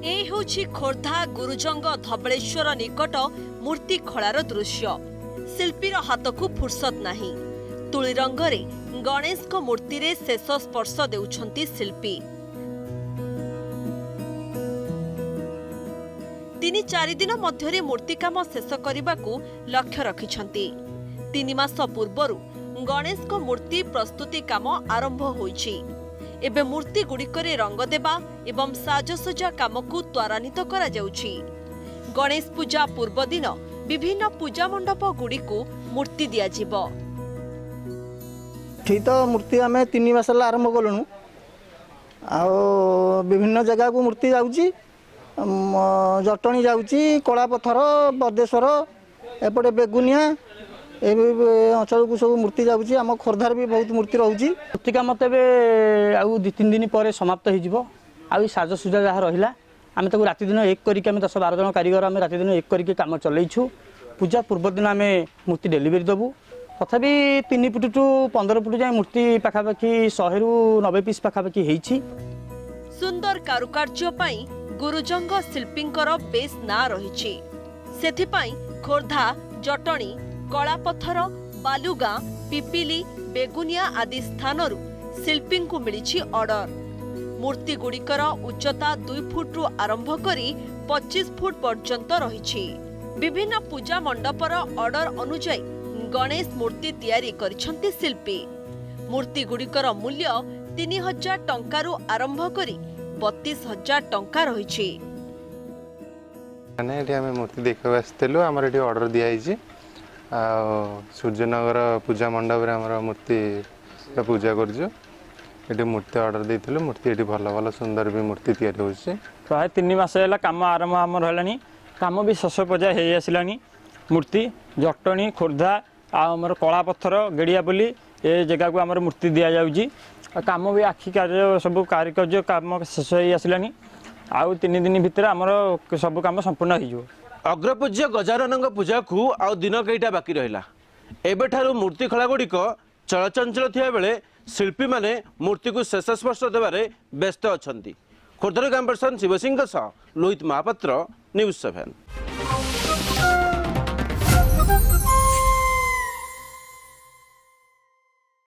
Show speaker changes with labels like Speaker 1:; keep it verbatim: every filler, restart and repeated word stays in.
Speaker 1: ए होछि खोर्धा गुरुजंग धबलेश्वर निकट मूर्ति खଳାର दृश्य। शिल्पीर हाथ को फुर्सत नाही। तुली रंगरे गणेश को मूर्ति रे शेष स्पर्श देउछंती शिल्पी। तीन चारि दिन मध्यरे मूर्ति काम शेष करबाकू लक्ष्य रखिछंती। तीन मास पूर्वरु गणेश को मूर्ति प्रस्तुति काम आरंभ होईछि। एबे मूर्ति गुड़िकरे रंग देबा एवं साजसज्जा काम को त्वरान्वित करा जाउछि। गणेश पूजा पूर्व दिन विभिन्न पूजा मंडप गुड़ी को मूर्ति दिया जिवो।
Speaker 2: ठीक तो मूर्ति आम तीन मास आरंभ कलुँ आ विभिन्न जगह को मूर्ति जाउछि। जटणी जाउछि, कलापथर, बदेश्वर, एपटे बेगुनिया ए अंचल को सब मूर्ति जाउछि। आम खोर्धार भी बहुत मूर्ति रहउछि।
Speaker 3: मूर्ति काम तो आउ दु तीन दिन पर समाप्त हो साजसुजा जहाँ रहा आम ताको राति दिन एक करके आम दस बार जन कारीगर आम राति दिन एक करके काम चलैछु। पूजा पूर्व दिन आम मूर्ति डेलीवरी देबू। तथापि तीन फुट टू पंद्रह फुट जाए मूर्ति पाखापाखि शहे रु नब्बे पीस पाखापाखि होइछि।
Speaker 1: सुंदर कारुकार्य पई गुरुजंग शिल्पींकर बेस ना रहिछि। सेथिपई खोर्धा, जटणी, कलापथर, बालुगां, पिपिली, बेगुनिया आदि स्थानरू शिल्पी को मिली ऑर्डर। मूर्ति गुड़िकर उच्चता दुई फुट रु आरंभ करी पच्चीस फुट पर्यंत रही। विभिन्न पूजा मंडपर ऑर्डर अनुଯାयी गणेश मूर्ति तैयारी करिसंती शिल्पी। मूर्ति गुड़िकर मूल्य तीन हजार टंकारु आरंभ करी बत्तीस हजार टंका रही।
Speaker 4: मूर्ति देखा आसलु आम ऑर्डर दिखाई सूर्यनगर पूजा मंडप में मूर्ति पूजा कर मूर्ति ऑर्डर देलु। मूर्ति ये भल भल सुंदर भी मूर्ति तैयारी होछि।
Speaker 3: प्राय तीन मास है कम आरंभ आम है कम भी शश पजा हो आसलानी। मूर्ति जटणी, खोर्धा आमर कलापथर, गेड़ियापल्ली ए जगह को आमर मूर्ति दि जाऊँगी। कम भी आखि कार्य सब कारिकार्य काम शेष हो आसलानी। आउ तीन दिन भितर आमर सब काम संपूर्ण हो।
Speaker 5: अग्रपूज्य गजानन पूजा को आउ दिन कईटा बाकी रहा। एबेठारु मूर्ति खला गुड़िक चलचंचल थिया बेले शिल्पी माने मूर्ति को शेष स्पर्श देवारे व्यस्त अछंती। खोर्धार कैमरापर्सन शिव सिंह सह लोहित महापात्र, न्यूज सेवन।